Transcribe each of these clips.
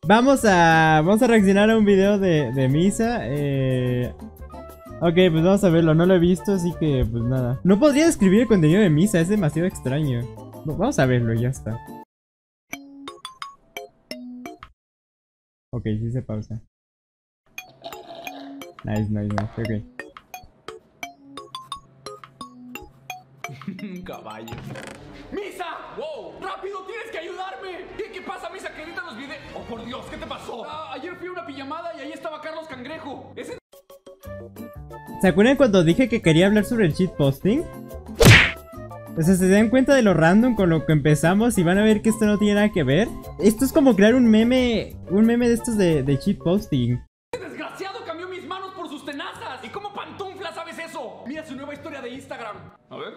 Vamos a reaccionar a un video de Misa. Ok, pues vamos a verlo. No lo he visto, así que pues nada. No podría describir el contenido de Misa, es demasiado extraño. Vamos a verlo, ya está. Ok, sí se pausa. Nice, ok. Caballo. ¡Misa! ¡Wow! ¡Rápido! ¡Tienes que ayudarme! ¿Qué pasa, Misa? Que editan los videos. ¡Oh, por Dios! ¿Qué te pasó? Ayer fui a una pijamada y ahí estaba Carlos Cangrejo. ¿Ese? ¿Se acuerdan cuando dije que quería hablar sobre el shitposting? O sea, se dan cuenta de lo random con lo que empezamos y van a ver que esto no tiene nada que ver. Esto es como crear un meme de estos de shitposting. ¡Desgraciado! Cambió mis manos por sus tenazas. ¿Y cómo pantufla sabes eso? Mira su nueva historia de Instagram. A ver.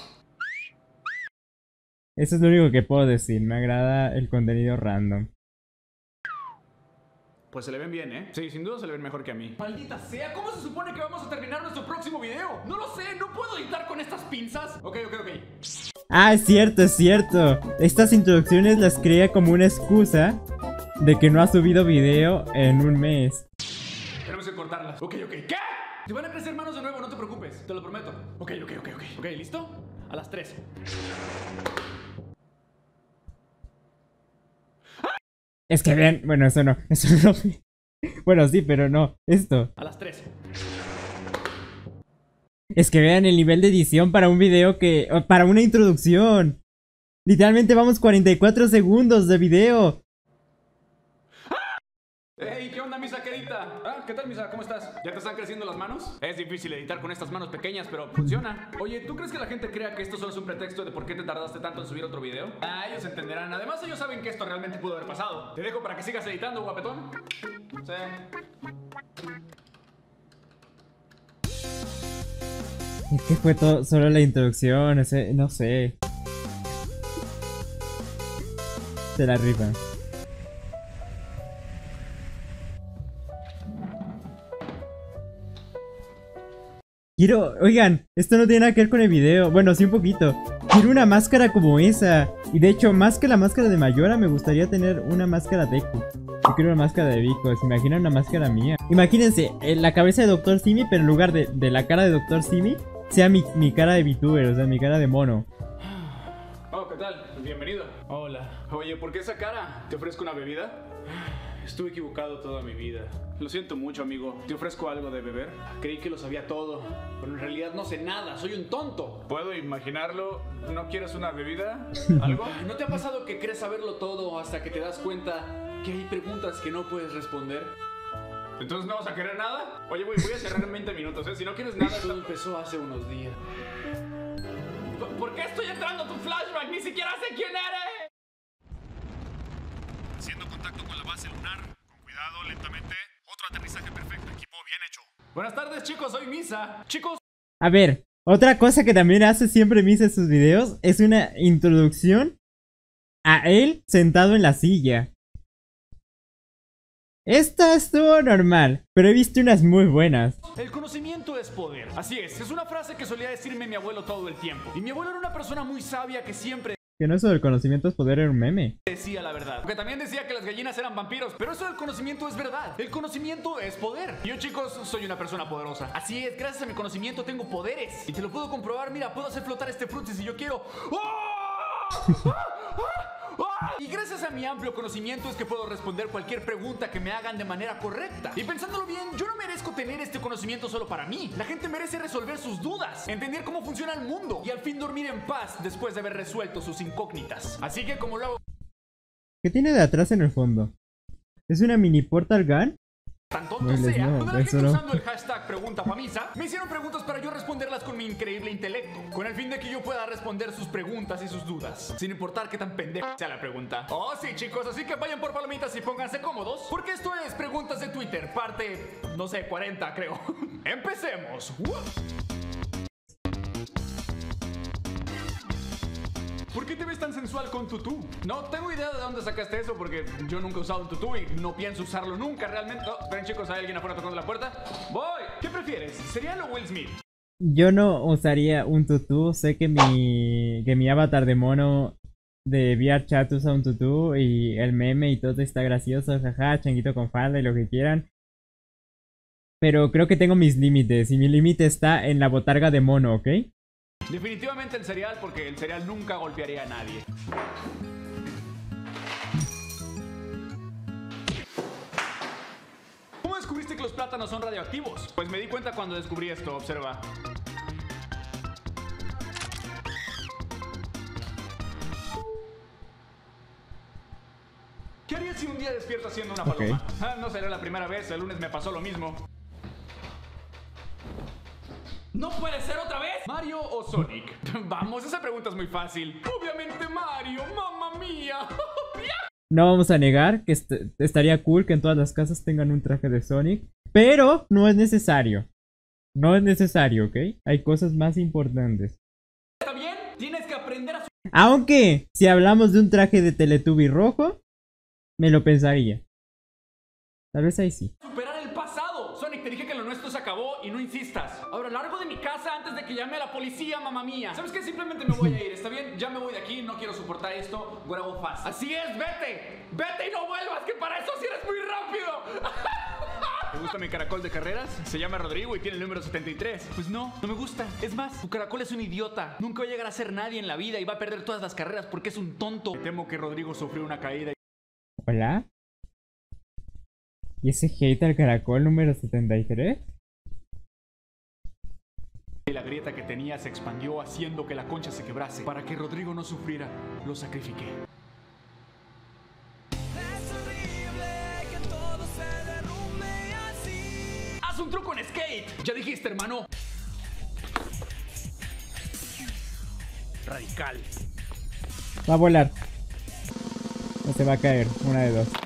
Eso es lo único que puedo decir. Me agrada el contenido random. Pues se le ven bien, ¿eh? Sí, sin duda se le ven mejor que a mí. Maldita sea, ¿cómo se supone que vamos a terminar nuestro próximo video? No lo sé, no puedo editar con estas pinzas. Ok. Ah, es cierto. Estas introducciones las crea como una excusa de que no ha subido video en un mes. Tenemos que cortarlas. Ok. ¿Qué? Te van a crecer manos de nuevo, no te preocupes. Te lo prometo. Ok. Ok, ¿listo? A las 3. Es que vean, bueno, eso no. Bueno, sí, pero no, esto. A las 3. Es que vean el nivel de edición para un video para una introducción. Literalmente vamos 44 segundos de video. Hey, ¿qué onda, Misa querida? ¿Qué tal, Misa? ¿Cómo estás? ¿Ya te están creciendo las manos? Es difícil editar con estas manos pequeñas, pero funciona. Oye, ¿tú crees que la gente crea que esto solo es un pretexto de por qué te tardaste tanto en subir otro video? Ellos entenderán. Además, ellos saben que esto realmente pudo haber pasado. Te dejo para que sigas editando, guapetón. Sí. Es que fue todo, solo la introducción, no sé. Se la rifa. Oigan, esto no tiene nada que ver con el video. Bueno, sí un poquito. Quiero una máscara como esa. Y de hecho, más que la máscara de Mayora, me gustaría tener una máscara de Deku. Yo quiero una máscara de Vico. ¿Se imaginan una máscara mía? Imagínense, la cabeza de Dr. Simi, pero en lugar de la cara de Dr. Simi, sea mi cara de VTuber, o sea, mi cara de mono. Oh, ¿qué tal? Bienvenido. Hola. Oye, ¿por qué esa cara? ¿Te ofrezco una bebida? Estuve equivocado toda mi vida. Lo siento mucho, amigo. ¿Te ofrezco algo de beber? Creí que lo sabía todo, pero en realidad no sé nada. Soy un tonto. ¿Puedo imaginarlo? ¿No quieres una bebida? ¿Algo? ¿No te ha pasado que crees saberlo todo hasta que te das cuenta que hay preguntas que no puedes responder? ¿Entonces no vas a querer nada? Oye, voy a cerrar en 20 minutos, ¿eh? Si no quieres nada... Todo empezó hace unos días. ¿Por qué estoy entrando a tu flashback? Ni siquiera sé quién eres. Haciendo contacto con la base lunar. Con cuidado, lentamente. Otro aterrizaje perfecto, equipo bien hecho. Buenas tardes, chicos, soy Misa. Chicos. A ver, otra cosa que también hace siempre Misa en sus videos es una introducción a él sentado en la silla. Esta estuvo normal, pero he visto unas muy buenas. El conocimiento es poder. Así es una frase que solía decirme mi abuelo todo el tiempo. Y mi abuelo era una persona muy sabia que siempre... Que no eso del conocimiento es poder, era un meme. Decía la verdad. Porque también decía que las gallinas eran vampiros. Pero eso del conocimiento es verdad. El conocimiento es poder. Yo, chicos, soy una persona poderosa. Así es, gracias a mi conocimiento tengo poderes. Y te lo puedo comprobar. Mira, puedo hacer flotar este frutis si yo quiero. ¡Oh! Y gracias a mi amplio conocimiento es que puedo responder cualquier pregunta que me hagan de manera correcta. Y pensándolo bien, yo no merezco tener este conocimiento solo para mí. La gente merece resolver sus dudas, entender cómo funciona el mundo y al fin dormir en paz después de haber resuelto sus incógnitas. Así que como lo hago... ¿Qué tiene de atrás en el fondo? ¿Es una mini portal gun? Tan tonto sea, cuando la gente usando el hashtag PreguntaPaMisa me hicieron preguntas para yo responderlas con mi increíble intelecto, con el fin de que yo pueda responder sus preguntas y sus dudas, sin importar qué tan pendeja sea la pregunta. Oh sí, chicos, así que vayan por palomitas y pónganse cómodos, porque esto es Preguntas de Twitter, parte, no sé, 40 creo. ¡Empecemos! ¿Por qué te ves tan sensual con tutú? No tengo idea de dónde sacaste eso porque yo nunca he usado un tutú y no pienso usarlo nunca realmente. Oh, esperen, chicos, ¿hay alguien afuera tocando la puerta? Voy. ¿Qué prefieres? ¿Serial o Will Smith? Yo no usaría un tutú. Sé que mi avatar de mono de VRChat usa un tutú y el meme y todo está gracioso, jaja, changuito con falda y lo que quieran. Pero creo que tengo mis límites y mi límite está en la botarga de mono, ¿ok? Definitivamente el cereal, porque el cereal nunca golpearía a nadie. ¿Cómo descubriste que los plátanos son radioactivos? Pues me di cuenta cuando descubrí esto, observa. ¿Qué harías si un día despierto haciendo una paloma? No será la primera vez, el lunes me pasó lo mismo. ¡No puede ser otra vez! ¿Mario o Sonic? Vamos, esa pregunta es muy fácil. Obviamente Mario, mamma mía. No vamos a negar que estaría cool que en todas las casas tengan un traje de Sonic, pero no es necesario. No es necesario, ¿ok? Hay cosas más importantes. ¿Está bien? Tienes que aprender a... Aunque, si hablamos de un traje de Teletubby rojo, me lo pensaría. Tal vez ahí sí. superar el pasado. Sonic, te dije que lo nuestro se acabó y no insistas. Ahora largo de mi casa antes de que llame a la policía, mamá mía. ¿Sabes qué? Simplemente me voy a ir, ¿está bien? Ya me voy de aquí, no quiero soportar esto. Grabo fast. Así es, vete. Vete y no vuelvas, que para eso sí eres muy rápido. ¿Te gusta mi caracol de carreras? Se llama Rodrigo y tiene el número 73. Pues no, no me gusta. Es más, tu caracol es un idiota. Nunca va a llegar a ser nadie en la vida y va a perder todas las carreras porque es un tonto. Me temo que Rodrigo sufrió una caída. ¿Hola? ¿Y ese hate al caracol número 73? Y la grieta que tenía se expandió haciendo que la concha se quebrase. Para que Rodrigo no sufriera, lo sacrifiqué. Es horrible que todo se derrumbe así. ¡Haz un truco en skate! Ya dijiste, hermano. Radical. Va a volar. O se va a caer, una de dos.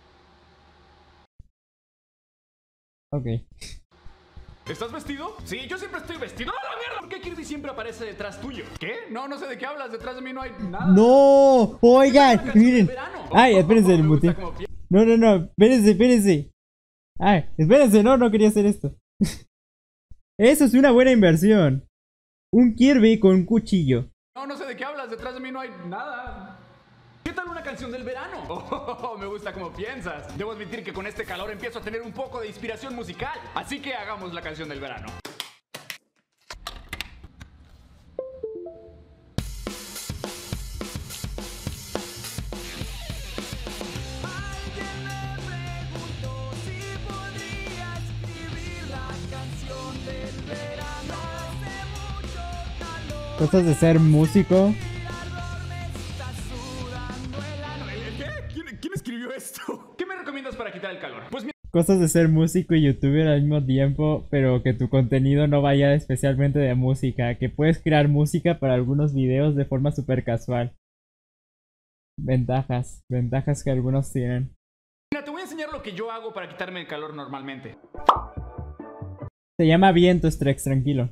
Ok. ¿Estás vestido? Sí, yo siempre estoy vestido. ¡No, la mierda! ¿Por qué Kirby siempre aparece detrás tuyo? ¿Qué? No sé de qué hablas. Detrás de mí no hay nada. ¡No! Oigan, miren. Ay, espérense, el Me gusta muté. como No, espérense. Ay, espérense, no quería hacer esto. Eso es una buena inversión. Un Kirby con un cuchillo. No sé de qué hablas. Detrás de mí no hay nada. ¿Qué tal una canción del verano? Oh, me gusta como piensas. Debo admitir que con este calor empiezo a tener un poco de inspiración musical. Así que hagamos la canción del verano. Alguien me preguntó si podría escribir la canción del verano. Hace mucho calor. Cosas de ser músico. ¿Quién escribió esto? ¿Qué me recomiendas para quitar el calor? Pues mira. Cosas de ser músico y youtuber al mismo tiempo, pero que tu contenido no vaya especialmente de música. Que puedes crear música para algunos videos de forma súper casual. Ventajas que algunos tienen. Mira, te voy a enseñar lo que yo hago para quitarme el calor normalmente. Se llama viento, Strex, tranquilo.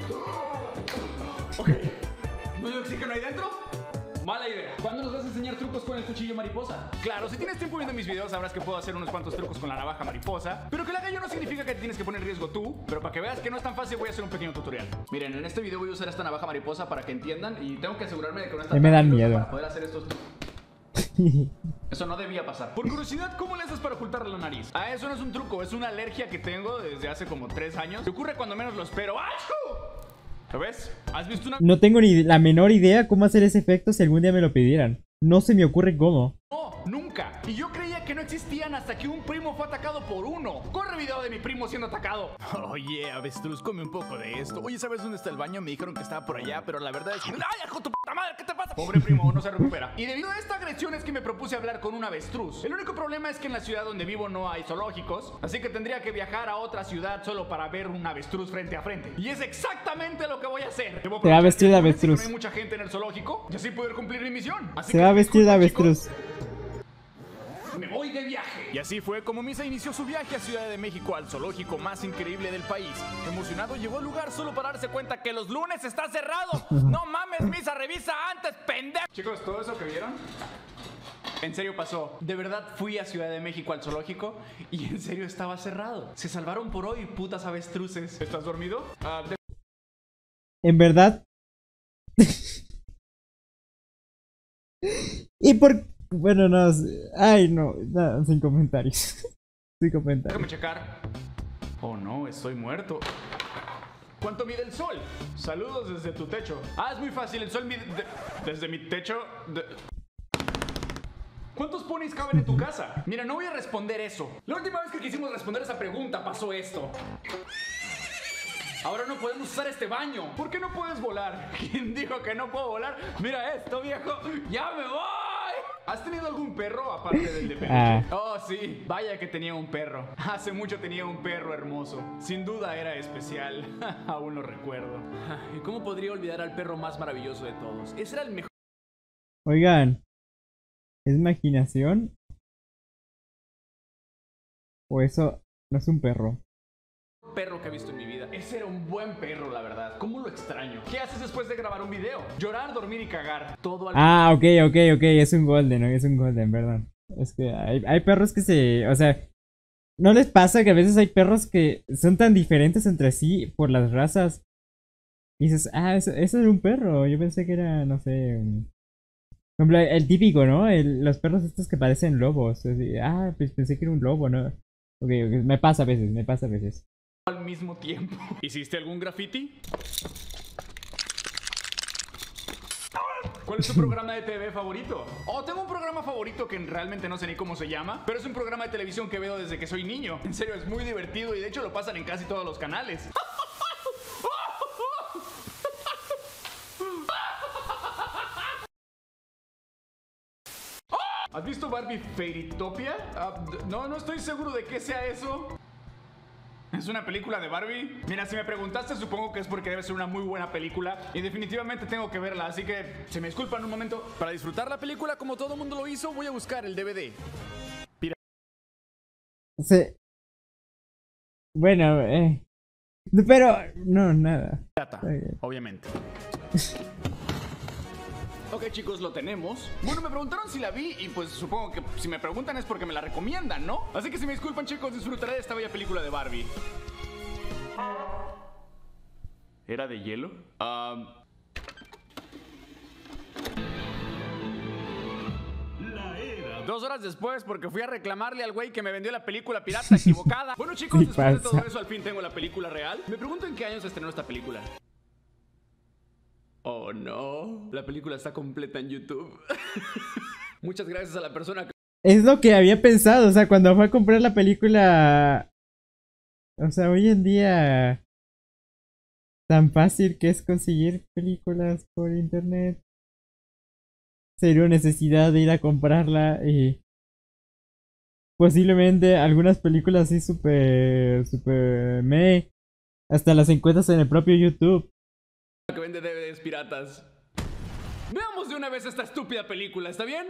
Ok. ¿No hay oxígeno ahí dentro? Mala idea. ¿Cuándo nos vas a enseñar trucos con el cuchillo mariposa? Claro, si tienes tiempo viendo mis videos sabrás que puedo hacer unos cuantos trucos con la navaja mariposa. Pero que la haga yo no significa que te tienes que poner en riesgo tú. Pero para que veas que no es tan fácil voy a hacer un pequeño tutorial. Miren, en este video voy a usar esta navaja mariposa para que entiendan. Y tengo que asegurarme de que no está Me dan tan miedo. para poder hacer estos. Eso no debía pasar. Por curiosidad, ¿cómo le haces para ocultar la nariz? Ah, eso no es un truco, es una alergia que tengo desde hace como 3 años. Me ocurre cuando menos lo espero. ¡Achú! ¿Lo ves? ¿Has visto una...? No tengo ni la menor idea cómo hacer ese efecto si algún día me lo pidieran. No se me ocurre cómo. No, nunca. Y yo creía que no existían hasta que un primo fue atacado por uno. Corre video de mi primo siendo atacado. Oye, avestruz, come un poco de esto. Oye, ¿sabes dónde está el baño? Me dijeron que estaba por allá, pero la verdad es que... ¡Ay, hijo de tu puta madre! ¿Qué te pasa? Pobre primo, no se recupera. Y debido a esta agresión es que me propuse hablar con un avestruz. El único problema es que en la ciudad donde vivo no hay zoológicos, así que tendría que viajar a otra ciudad solo para ver un avestruz frente a frente. Y es exactamente lo que voy a hacer. Se va a vestir de avestruz. No hay mucha gente en el zoológico y así poder cumplir mi misión. Así Se que va a vestir de disculpa, avestruz. chicos, me voy de viaje. Y así fue como Misa inició su viaje a Ciudad de México, al zoológico más increíble del país. Emocionado llegó al lugar solo para darse cuenta que los lunes está cerrado. No mames, Misa, revisa antes, pendejo. Chicos, todo eso que vieron, en serio pasó. De verdad fui a Ciudad de México al zoológico y en serio estaba cerrado. Se salvaron por hoy, putas avestruces. ¿Estás dormido? En verdad. Y por... Bueno, no... Ay, no, sin comentarios. Sin comentarios. Déjame checar. Oh no, estoy muerto. ¿Cuánto mide el sol? Saludos desde tu techo. Ah, es muy fácil, el sol mide... desde mi techo... ¿Cuántos ponis caben en tu casa? Mira, no voy a responder eso. La última vez que quisimos responder esa pregunta pasó esto. Ahora no podemos usar este baño. ¿Por qué no puedes volar? ¿Quién dijo que no puedo volar? Mira esto, viejo. ¡Ya me voy! ¿Has tenido algún perro aparte del de peluche? Oh, sí. Vaya que tenía un perro. Hace mucho tenía un perro hermoso. Sin duda era especial. Aún lo recuerdo. ¿Y cómo podría olvidar al perro más maravilloso de todos? Ese era el mejor Oigan, ¿es imaginación? ¿O eso no es un perro? perro que he visto en mi vida. Ese era un buen perro, la verdad. ¿Cómo lo extraño? ¿Qué haces después de grabar un video? Llorar, dormir y cagar. Todo al... Ah, ok. Es un golden, ¿no? Es un golden, perdón. Es que hay perros que se... O sea, ¿no les pasa que a veces hay perros que son tan diferentes entre sí por las razas? Y dices, ah, eso era un perro. Yo pensé que era, no sé... Por ejemplo, el típico, ¿no? Los perros estos que parecen lobos. Así, pues pensé que era un lobo, ¿no? Ok, me pasa a veces. Al mismo tiempo. ¿Hiciste algún graffiti? ¿Cuál es tu programa de TV favorito? Oh, tengo un programa favorito que realmente no sé ni cómo se llama, pero es un programa de televisión que veo desde que soy niño. En serio, es muy divertido y de hecho lo pasan en casi todos los canales. ¿Has visto Barbie Fairytopia? No estoy seguro de qué sea eso. ¿Es una película de Barbie? Mira, si me preguntaste, supongo que es porque debe ser una muy buena película y definitivamente tengo que verla, así que se me disculpan un momento. Para disfrutar la película como todo mundo lo hizo, voy a buscar el DVD. Sí. Bueno, pero no, nada. Pirata, obviamente. Ok, chicos, lo tenemos. Bueno, me preguntaron si la vi y pues supongo que si me preguntan es porque me la recomiendan, ¿no? Así que si me disculpan, chicos, disfrutaré de esta bella película de Barbie. ¿Era de hielo? 2 horas después, porque fui a reclamarle al güey que me vendió la película pirata equivocada. Bueno, chicos, Sí después de pasa. todo eso, al fin tengo la película real. Me pregunto en qué año se estrenó esta película. Oh, no. La película está completa en YouTube. Muchas gracias a la persona que... Es lo que había pensado, o sea, cuando fue a comprar la película... O sea, hoy en día... Tan fácil que es conseguir películas por internet. Sería necesidad de ir a comprarla y... Posiblemente algunas películas así super hasta las encuentras en el propio YouTube. que vende DVDs piratas. Veamos de una vez esta estúpida película, ¿está bien?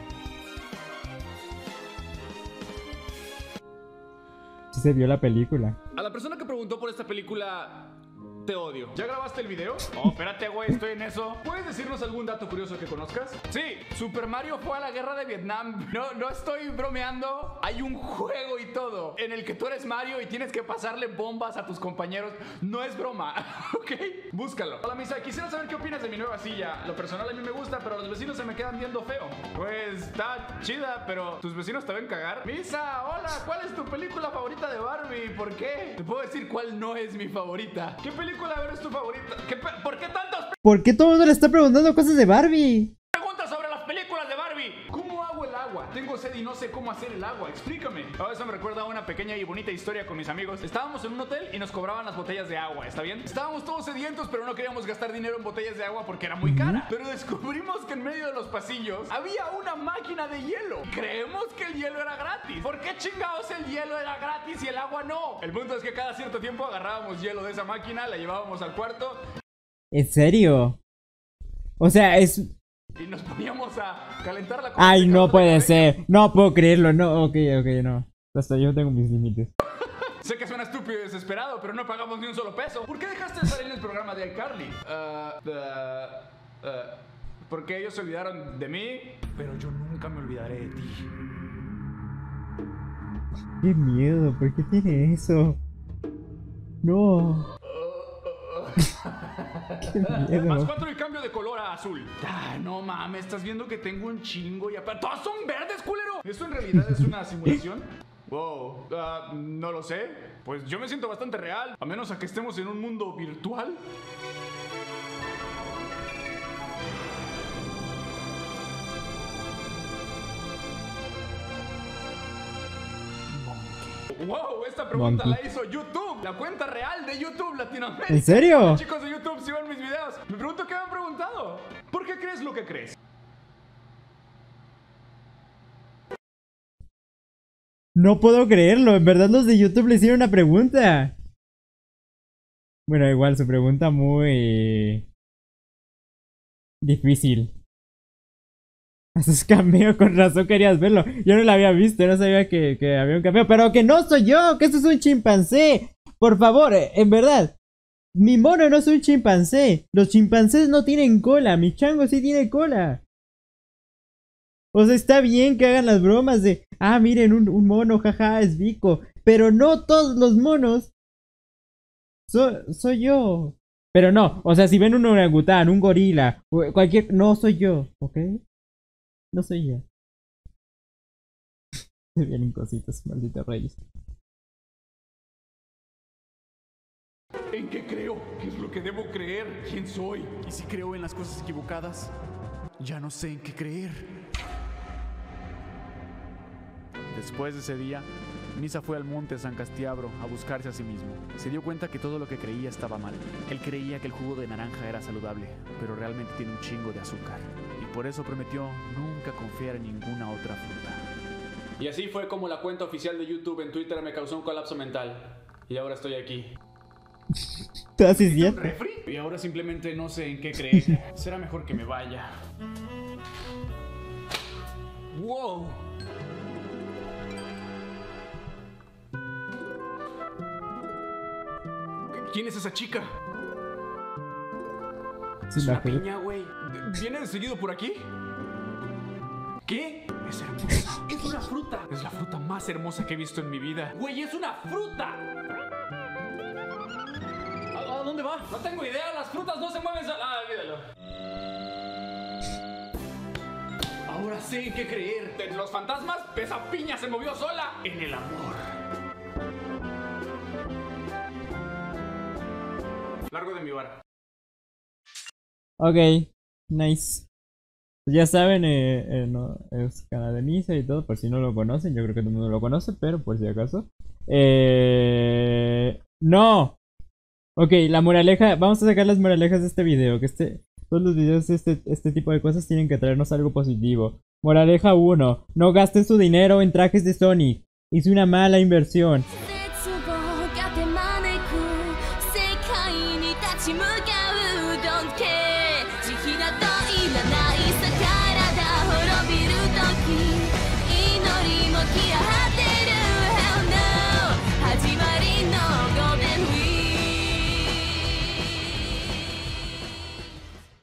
Sí se vio la película. A la persona que preguntó por esta película, te odio. ¿Ya grabaste el video? Oh, espérate, güey, estoy en eso. ¿Puedes decirnos algún dato curioso que conozcas? Sí, Super Mario fue a la guerra de Vietnam. No estoy bromeando. Hay un juego y todo en el que tú eres Mario y tienes que pasarle bombas a tus compañeros. No es broma, ¿ok? Búscalo. Hola, Misa, quisiera saber qué opinas de mi nueva silla. Lo personal a mí me gusta, pero los vecinos se me quedan viendo feo. Pues está chida, pero tus vecinos te ven cagar. Misa, hola, ¿cuál es tu película favorita de Barbie? ¿Por qué? Te puedo decir cuál no es mi favorita. ¿Qué película es tu favorita? ¿Por qué tantas ¿Por qué todo el mundo le está preguntando cosas de Barbie? preguntas sobre las películas de Barbie? ¿Cómo hago el agua? Tengo sed y no sé cómo hacer el agua. Explícame. Oh, eso me recuerda a una pequeña y bonita historia con mis amigos. Estábamos en un hotel y nos cobraban las botellas de agua, ¿está bien? Estábamos todos sedientos, pero no queríamos gastar dinero en botellas de agua porque era muy cara. Pero descubrimos que en medio de los pasillos había una máquina de hielo. Creemos que el hielo era gratis. ¿Por qué chingados el hielo era gratis y el agua no? El punto es que cada cierto tiempo agarrábamos hielo de esa máquina, la llevábamos al cuarto ¿En serio? O sea, es... y nos poníamos a calentar la Ay, no puede ser. No puedo creerlo. No, ok, no. Hasta yo tengo mis límites. Sé que suena estúpido y desesperado, pero no pagamos ni un solo peso. ¿Por qué dejaste de salir en el programa de iCarly? Porque ellos se olvidaron de mí, pero yo nunca me olvidaré de ti. Qué miedo, ¿por qué tiene eso? No. Más 4 y cambio de color a azul. Ay, no mames, estás viendo que tengo un chingo y aparte todos son verdes, culero. ¿Eso en realidad es una simulación? Wow, no lo sé. Pues yo me siento bastante real, a menos a que estemos en un mundo virtual. Wow, esta pregunta Monkey. la hizo YouTube, la cuenta real de YouTube Latinoamérica. ¿En serio? Los chicos de YouTube, si ven mis videos, me pregunto qué me han preguntado. ¿Por qué crees lo que crees? No puedo creerlo, en verdad los de YouTube le hicieron una pregunta. Bueno, igual su pregunta muy difícil. Haces cameo, con razón querías verlo. Yo no lo había visto, no sabía que había un cameo. Pero que no soy yo, que esto es un chimpancé. Por favor, en verdad. Mi mono no es un chimpancé. Los chimpancés no tienen cola, mi chango sí tiene cola. O sea, está bien que hagan las bromas de, miren, un mono, jaja, es Vico. Pero no todos los monos soy yo. Pero no, o sea, si ven un orangután, un gorila, cualquier... No soy yo, ¿ok? No soy yo. Se vienen cositas, malditos reyes. ¿En qué creo? ¿Qué es lo que debo creer? ¿Quién soy? Y si creo en las cosas equivocadas, ya no sé en qué creer. Después de ese día, Misa fue al monte San Castiabro a buscarse a sí mismo. Se dio cuenta que todo lo que creía estaba mal. Él creía que el jugo de naranja era saludable, pero realmente tiene un chingo de azúcar. Y por eso prometió nunca confiar en ninguna otra fruta. Y así fue como la cuenta oficial de YouTube en Twitter me causó un colapso mental. Y ahora estoy aquí. Todo así es cierto. ¿Refri? Y ahora simplemente no sé en qué creer. Será mejor que me vaya. ¡Wow! ¿Quién es esa chica? Sí, Es la una jugué. piña, güey. ¿Viene de seguido por aquí? ¿Qué? Es hermosa. Es una fruta. Es la fruta más hermosa que he visto en mi vida. Güey, es una fruta. ¿A dónde va? No tengo idea. Las frutas no se mueven solas. Olvídalo. Ahora sé en qué creer. De los fantasmas, esa piña se movió sola. En el amor. Largo de mi bar. Ok, nice. Ya saben, no, es canal de Misa y todo, por si no lo conocen, yo creo que todo el mundo lo conoce, pero por si acaso. ¡No! Ok, la moraleja, vamos a sacar las moralejas de este video, que todos los videos de este tipo de cosas tienen que traernos algo positivo. Moraleja 1, no gasten su dinero en trajes de Sonic, hice una mala inversión. 絶望が手招く世界に立ち向かう Don't care 慈悲など